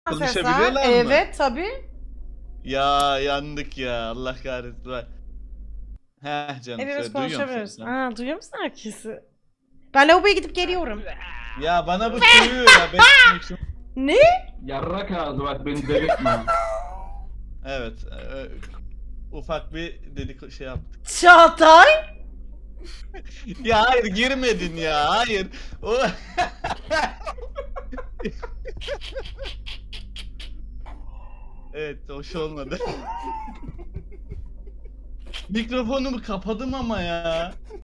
Konuşabiliyorlar mı? Evet tabii. Ya yandık ya. Allah kahretsin. Bak. Heh canım Hepimiz söyle. Duyuyorum seni. konuşabiliriz. Sen. Aa, duyuyor musun herkesi? Ben lavaboya gidip geliyorum. Ya bana bu sövüyor ya. Ben için. Ne? Yarrak ağzı bak beni delirtme. Evet. Ufak bir dedik şey yaptık. Çağatay? Ya hayır girmedin ya. Hayır. O... Evet hoş olmadı. Mikrofonumu kapadım ama ya.